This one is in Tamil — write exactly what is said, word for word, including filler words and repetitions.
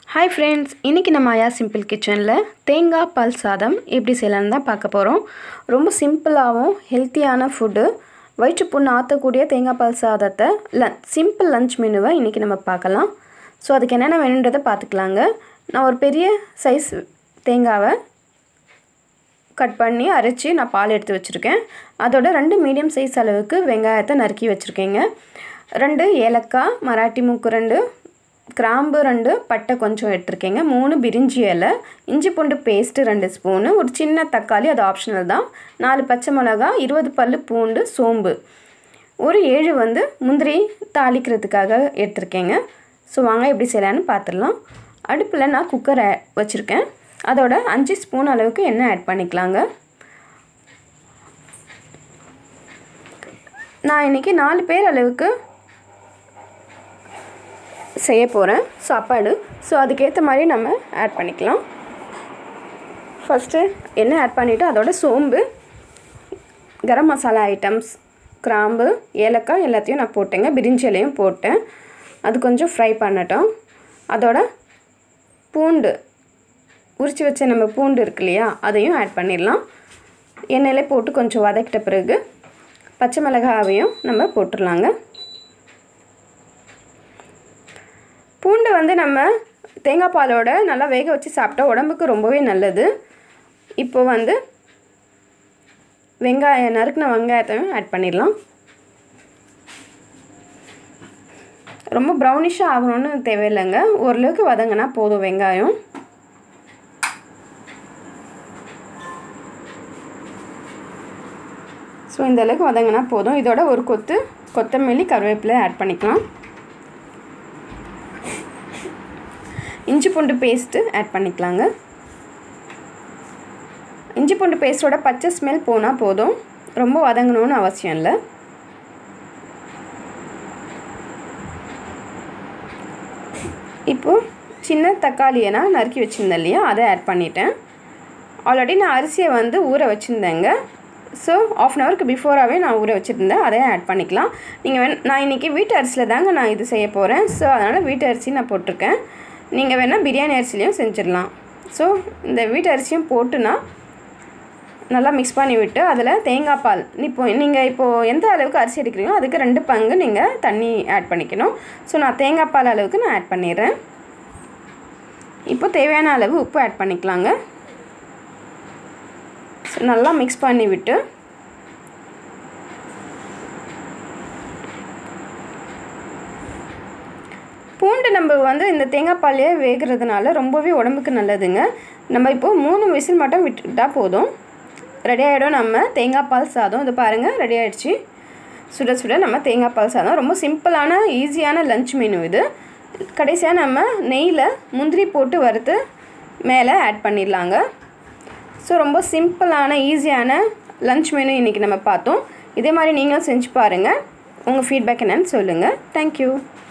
हाय फ्रेंड्स, इनकी நம்ம ஆயா சிம்பிள் கிச்சன்ல தேங்காய் பால் சாதம் எப்படி செய்யலாம்னு தான் பார்க்க போறோம். ரொம்ப சிம்பிளாவும் ஹெல்தியான ஃபுட் வயிற்று புண்ணு ஆத்தக்கூடிய தேங்காய் பால் சாதத்தை சிம்பிள் லஞ்ச் மெனுவை இன்னைக்கு நம்ம பார்க்கலாம். சோ அதுக்கு என்னென்ன வேணும்ன்றதை பார்த்துக்கலாங்க. நான் ஒரு பெரிய சைஸ் தேங்காவை கட் பண்ணி அரைச்சி நான் பால் எடுத்து வச்சிருக்கேன். அதோட ரெண்டு மீடியம் சைஸ் அளவுக்கு வெங்காயத்தை நறுக்கி வச்சிருக்கேங்க. ரெண்டு ஏலக்காய், மராட்டி மூக்கு ரெண்டு, கிராம்பு ரெண்டு, பட்டை கொஞ்சம் எடுத்துருக்கேங்க. மூணு பிரிஞ்சி இலை, இஞ்சி பூண்டு பேஸ்ட்டு ரெண்டு ஸ்பூனு, ஒரு சின்ன தக்காளி, அது ஆப்ஷனல் தான், நாலு பச்சை மிளகா, இருபது பல்லு பூண்டு, சோம்பு, ஒரு ஏழு வந்து முந்திரி தாளிக்கிறதுக்காக எடுத்துருக்கேங்க. ஸோ வாங்க எப்படி செய்யலான்னு பார்த்துடலாம். அடுப்பில் நான் குக்கரை வச்சுருக்கேன். அதோட அஞ்சு ஸ்பூன் அளவுக்கு எண்ணெய் ஆட் பண்ணிக்கலாங்க. நான் இன்றைக்கி நாலு பேர் அளவுக்கு செய்ய போகிறேன் சாப்பாடு. ஸோ அதுக்கேற்ற மாதிரி நம்ம ஆட் பண்ணிக்கலாம். ஃபஸ்ட்டு எண்ணெய் ஆட் பண்ணிவிட்டு அதோட சோம்பு, கரம் மசாலா ஐட்டம்ஸ், கிராம்பு, ஏலக்காய் எல்லாத்தையும் நான் போட்டேங்க. பிரிஞ்சி இலையும் போட்டேன். அது கொஞ்சம் ஃப்ரை பண்ணட்டும். அதோட பூண்டு உரித்து வச்ச நம்ம பூண்டு இருக்கு இல்லையா, அதையும் ஆட் பண்ணிடலாம். எண்ணெயிலே போட்டு கொஞ்சம் வதக்கிட்ட பிறகு பச்சை மிளகாவையும் நம்ம போட்டுடலாங்க. பூண்டு வந்து நம்ம தேங்காய் பாலோட நல்லா வேக வச்சு சாப்பிட்டா உடம்புக்கு ரொம்பவே நல்லது. இப்போ வந்து வெங்காயம் நறுக்கின வெங்காயத்தையும் ஆட் பண்ணிடலாம். ரொம்ப ப்ரௌனிஷாக ஆகணும்னு தேவையில்லைங்க, ஓரளவுக்கு வதங்கினா போதும் வெங்காயம். ஸோ இந்த அளவுக்கு வதங்கினா போதும். இதோட ஒரு கொத்து கொத்தமல்லி, கருவேப்பிலை ஆட் பண்ணிக்கலாம். இஞ்சி பூண்டு பேஸ்ட்டு ஆட் பண்ணிக்கலாங்க. இஞ்சி பூண்டு பேஸ்ட்டோட பச்சை ஸ்மெல் போனால் போதும், ரொம்ப வதங்கணும்னு அவசியம் இல்லை. இப்போது சின்ன தக்காளியை நான் நறுக்கி வச்சுருந்தேன் இல்லையா, அதை ஆட் பண்ணிட்டேன். ஆல்ரெடி நான் அரிசியை வந்து ஊற வச்சுருந்தேங்க. ஸோ ஆஃப் அன் ஹவருக்கு பிஃபோராகவே நான் ஊற வச்சுருந்தேன், அதை ஆட் பண்ணிக்கலாம். நீங்கள் வேண் நான் இன்றைக்கி வீட்டு அரிசியில் தாங்க நான் இது செய்ய போகிறேன். ஸோ அதனால் வீட்டு அரிசி நான் போட்டிருக்கேன். நீங்கள் வேணால் பிரியாணி அரிசிலையும் செஞ்சிடலாம். ஸோ இந்த வீட்டு அரிசியும் போட்டுனா நல்லா மிக்ஸ் பண்ணி விட்டு அதில் தேங்காய் பால், இப்போ நீங்கள் இப்போது எந்த அளவுக்கு அரிசி எடுக்கிறீங்களோ அதுக்கு ரெண்டு பங்கு நீங்கள் தண்ணி ஆட் பண்ணிக்கணும். ஸோ நான் தேங்காய் பால் அளவுக்கு நான் ஆட் பண்ணிடுறேன். இப்போ தேவையான அளவு உப்பு ஆட் பண்ணிக்கலாங்க. ஸோ நல்லா மிக்ஸ் பண்ணி விட்டு பூண்டு நம்ம வந்து இந்த தேங்காய் பாலையே வேகிறதுனால ரொம்பவே உடம்புக்கு நல்லதுங்க. நம்ம இப்போது மூணு விசில் மட்டும் விட்டுட்டால் போதும், ரெடி ஆகிடும் நம்ம தேங்காய் பால் சாதம். இது பாருங்கள், ரெடி ஆகிடுச்சு. சுட சுட நம்ம தேங்காய் பால் சாதம். ரொம்ப சிம்பிளான ஈஸியான லஞ்ச் மெனு இது. கடைசியாக நம்ம நெய்யில் முந்திரி போட்டு வறுத்து மேலே ஆட் பண்ணிடலாங்க. ஸோ ரொம்ப சிம்பிளான ஈஸியான லஞ்ச் மெனு இன்றைக்கி நம்ம பார்த்தோம். இதே மாதிரி நீங்களும் செஞ்சு பாருங்கள். உங்கள் ஃபீட்பேக் என்னன்னு சொல்லுங்கள். தேங்க்யூ.